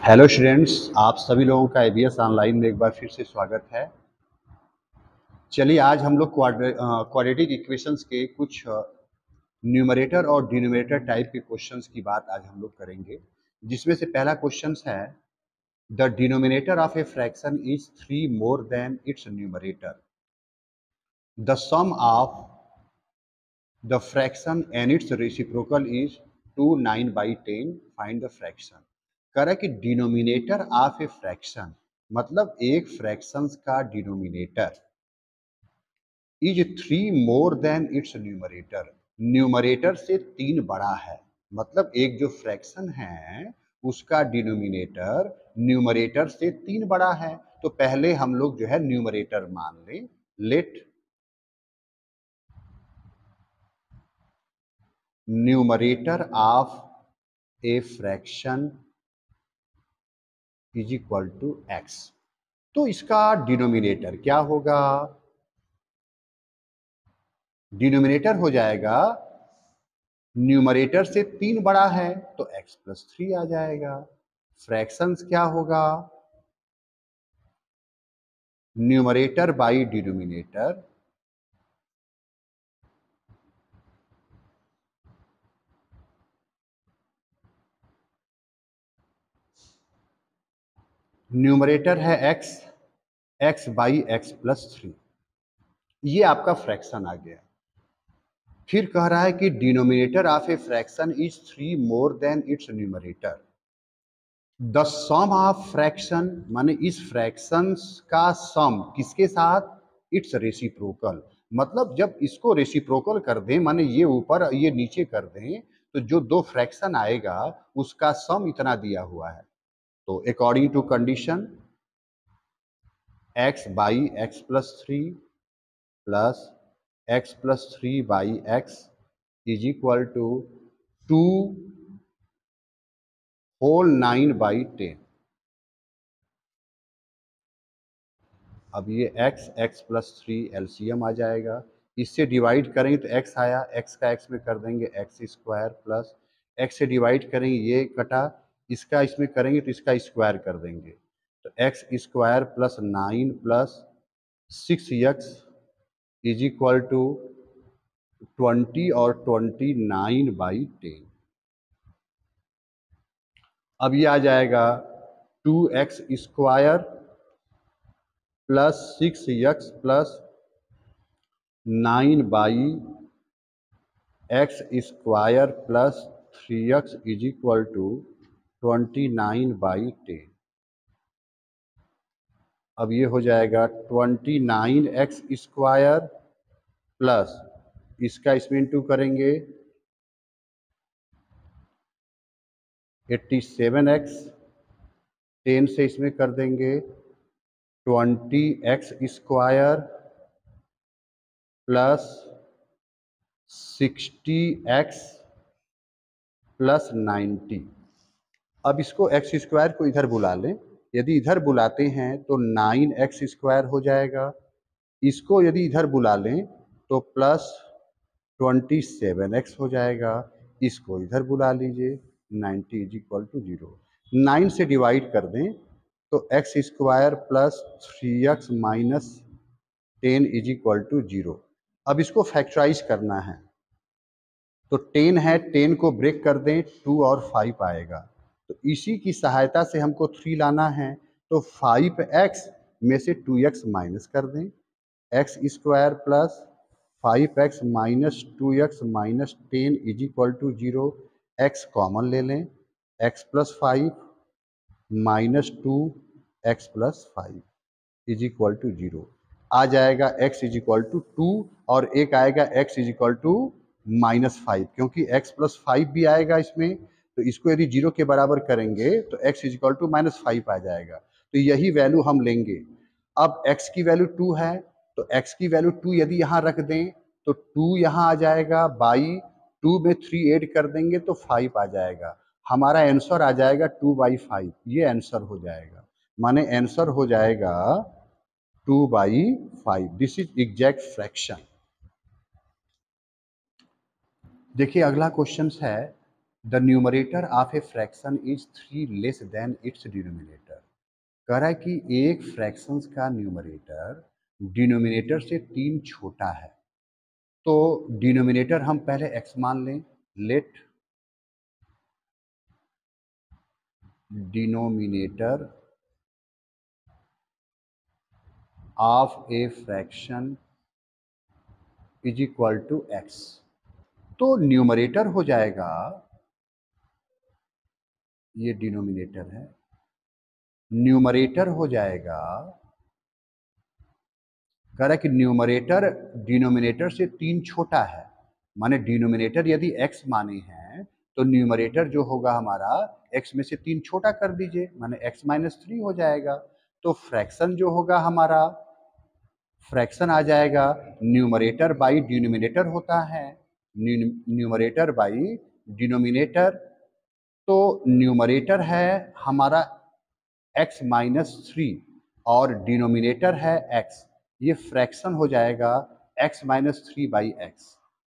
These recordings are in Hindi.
हेलो स्टूडेंट्स, आप सभी लोगों का एबीएस ऑनलाइन में एक बार फिर से स्वागत है। चलिए आज हम लोग क्वाड्रेटिक इक्वेशंस के कुछ न्यूमरेटर और डिनोमिनेटर टाइप के क्वेश्चंस की बात आज हम लोग करेंगे, जिसमें से पहला क्वेश्चन है the denominator of a fraction is 3 more than its numerator. The sum of the fraction and its reciprocal is 2 9/10। Find the fraction. कह रहा है कि डिनोमिनेटर ऑफ ए फ्रैक्शन मतलब एक फ्रैक्शंस का denominator is 3 more than its numerator, numerator से 3 बड़ा है। मतलब एक जो फ्रैक्शन है उसका डिनोमिनेटर न्यूमरेटर से 3 बड़ा है। तो पहले हम लोग जो है न्यूमरेटर मान लें। Let numerator of a fraction is equal to x. तो इसका डिनोमिनेटर क्या होगा? डिनोमिनेटर हो जाएगा, न्यूमरेटर से 3 बड़ा है तो x+3 आ जाएगा। फ्रैक्शंस क्या होगा? न्यूमरेटर बाई डिनोमिनेटर न्यूमरेटर है x, x बाई x+3। ये आपका फ्रैक्शन आ गया। फिर कह रहा है कि denominator of a fraction is 3 more than its numerator. The sum of fraction माने इस फ्रैक्शन का सम किसके साथ? Its reciprocal. मतलब जब इसको रेसिप्रोकल कर दें, माने ये ऊपर ये नीचे कर दें, तो जो दो फ्रैक्शन आएगा उसका सम इतना दिया हुआ है। तो according to condition x by x+3 plus x+3 by x is equal to 2 whole 9/10। अब ये x+3 एलसीएम आ जाएगा। इससे डिवाइड करेंगे तो x आया, x का x में कर देंगे x² प्लस x से डिवाइड करेंगे ये कटा, इसका इसमें करेंगे तो इसका स्क्वायर कर देंगे तो x² plus 9 plus 6x is equal to 20 और 29/10। अब ये आ जाएगा 2x² plus 6x plus 9/x² plus 3x is equal to 29/10। अब ये हो जाएगा 29x² प्लस इसका इसमें इंटू करेंगे 87x, 10 से इसमें कर देंगे 20x² प्लस 60x प्लस 90। अब इसको x² को इधर बुला लें। यदि इधर बुलाते हैं तो 9x² हो जाएगा। इसको यदि इधर बुला लें तो प्लस 27x हो जाएगा। इसको इधर बुला लीजिए, 90 इज इक्वल टू 0। 9 से डिवाइड कर दें तो x² plus 3x minus 10 is equal to 0। अब इसको फैक्टराइज करना है तो 10 है, 10 को ब्रेक कर दें 2 और 5 आएगा। तो इसी की सहायता से हमको 3 लाना है तो 5x में से 2x माइनस कर दें, x² plus 5x minus 2x minus 10 is equal to 0। x common ले लें, x+5 minus 2x+5 is equal to 0 आ जाएगा। x इज इक्वल टू 2 और एक आएगा x इज इक्वल टू -5, क्योंकि x+5 भी आएगा इसमें, तो इसको यदि 0 के बराबर करेंगे तो x इज इक्वल टू -5 आ जाएगा। तो यही वैल्यू हम लेंगे। अब x की वैल्यू 2 है तो x की वैल्यू 2 यदि यहाँ रख दें तो 2 यहाँ आ जाएगा, बाई 2 में 3 ऐड कर देंगे तो 5 आ जाएगा। हमारा आंसर आ जाएगा 2/5। ये आंसर हो जाएगा, माने आंसर हो जाएगा 2/5। This is exact fraction. देखिए अगला क्वेश्चन है the numerator of a fraction is 3 less than its denominator. कह रहा है कि एक फ्रैक्शंस का न्यूमरेटर डिनोमिनेटर से 3 छोटा है। तो डिनोमिनेटर हम पहले x मान लें। Let denominator of a fraction is equal to x। तो न्यूमरेटर हो जाएगा, ये डिनोमिनेटर है, न्यूमरेटर हो जाएगा, कह रहा है कि न्यूमरेटर डिनोमिनेटर से 3 छोटा है, माने डिनोमिनेटर यदि x माने हैं तो न्यूमरेटर जो होगा हमारा x में से 3 छोटा कर दीजिए, माने x माइनस 3 हो जाएगा। तो फ्रैक्शन जो होगा हमारा, फ्रैक्शन आ जाएगा न्यूमरेटर बाई डिनोमिनेटर होता है, न्यूमरेटर बाई डिनोमिनेटर। तो न्यूमरेटर है हमारा x माइनस 3 और डिनोमिनेटर है x, ये फ्रैक्शन हो जाएगा x माइनस 3 बाई एक्स।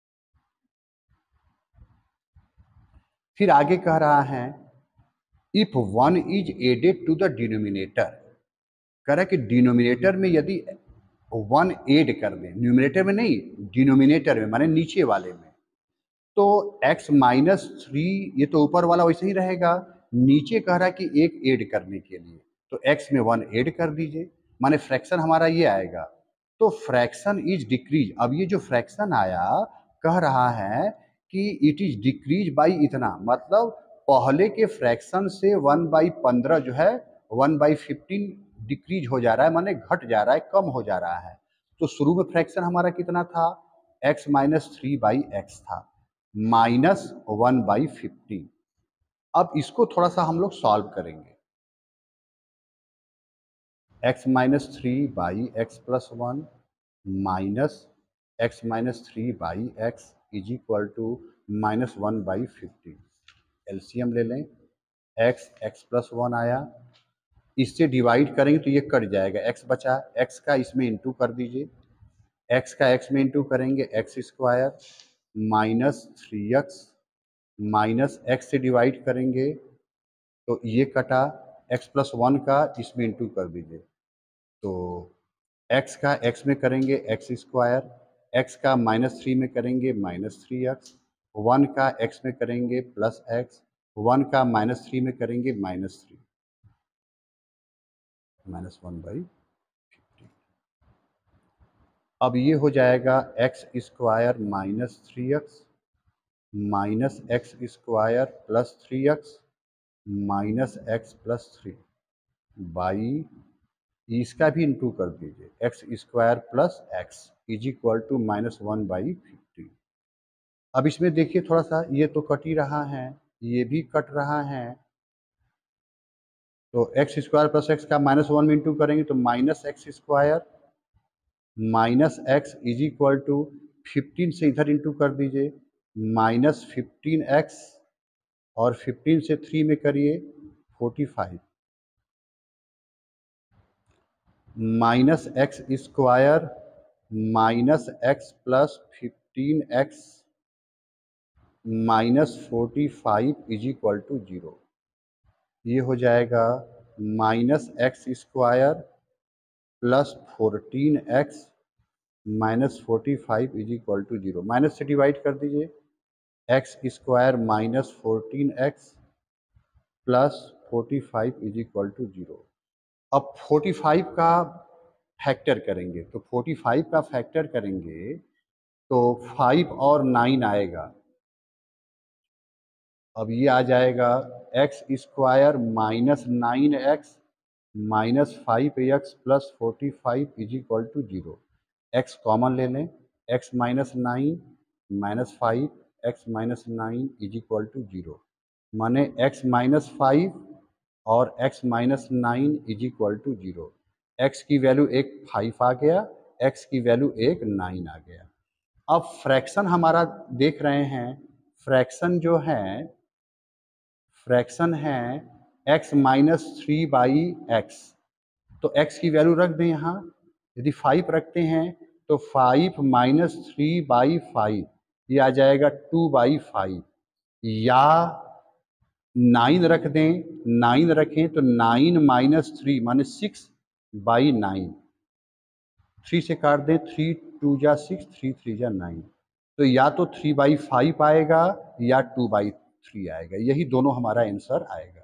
फिर आगे कह रहा है if 1 is added to the denominator. कह रहा है कि डिनोमिनेटर में यदि 1 ऐड कर दें, न्यूमिनेटर में नहीं, डिनोमिनेटर में माने नीचे वाले में, तो x माइनस 3, ये तो ऊपर वाला वैसे ही रहेगा, नीचे कह रहा है कि एक ऐड करने के लिए, तो x में 1 ऐड कर दीजिए, माने फ्रैक्शन हमारा ये आएगा। तो फ्रैक्शन इज डिक्रीज। अब ये जो फ्रैक्शन आया कह रहा है कि इट इज डिक्रीज बाई इतना, मतलब पहले के फ्रैक्शन से 1/15 जो है 1/15 डिक्रीज हो जा रहा है, माने घट जा रहा है, कम हो जा रहा है। तो शुरू में फ्रैक्शन हमारा कितना था, x माइनस 3 बाई एक्स था, माइनस 1/15। अब इसको थोड़ा सा हम लोग सॉल्व करेंगे। x minus 3 by x plus 1 minus x minus 3 by x is equal to minus 1/15। LCM ले लें, x प्लस 1 आया, इससे डिवाइड करेंगे तो ये कट जाएगा, x बचा, x का इसमें इंटू कर दीजिए, x का x में इंटू करेंगे x square minus 3x minus x से डिवाइड करेंगे तो ये कटा, x प्लस 1 का इसमें इंटू कर दीजिए, तो x का x में करेंगे एक्स स्क्वायर, x का माइनस 3 में करेंगे माइनस 3x, 1 का x में करेंगे प्लस x, 1 का माइनस 3 में करेंगे माइनस 3, माइनस 1/15। अब ये हो जाएगा x square minus 3x minus x square plus 3x minus x plus 3 by, इसका भी इंटू कर दीजिए, x square plus x is equal to minus 1/15। अब इसमें देखिए थोड़ा सा, ये तो कट ही रहा है, ये भी कट रहा है, तो एक्स स्क्वायर प्लस एक्स का माइनस 1 में इंटू करेंगे तो minus x square minus x is equal to 15 से इधर इंटू कर दीजिए, माइनस 15x और 15 से 3 में करिए 45 minus x square minus x plus 15x minus 45 is equal to 0। ये हो जाएगा minus x square plus 14x minus 45 is equal to 0। Minus से डिवाइड कर दीजिए, x square minus 14x plus 45 is equal to 0। अब 45 का फैक्टर करेंगे, तो 45 का फैक्टर करेंगे तो 5 और 9 आएगा, अब ये आ जाएगा x square minus 9x minus 5x plus 45 is equal to 0। X common ले लें, x minus 9 minus 5 x minus 9 is equal to 0, माने एक्स माइनस 5 और x minus 9 is equal to 0। X की वैल्यू एक 5 आ गया, x की वैल्यू एक 9 आ गया। अब फ्रैक्शन हमारा देख रहे हैं, फ्रैक्शन जो है, फ्रैक्शन है x माइनस 3 बाई एक्स, तो x की वैल्यू रख दें यहाँ, यदि 5 रखते हैं तो 5 माइनस 3 बाई 5, ये आ जाएगा 2/5। या 9 रख दें, 9 रखें तो 9 माइनस 3 माने 6/9, 3 से काट दें, 3 2 जा 6, 3 3 जा 9, तो या तो 3/5 आएगा या 2/3 आएगा, यही दोनों हमारा आंसर आएगा।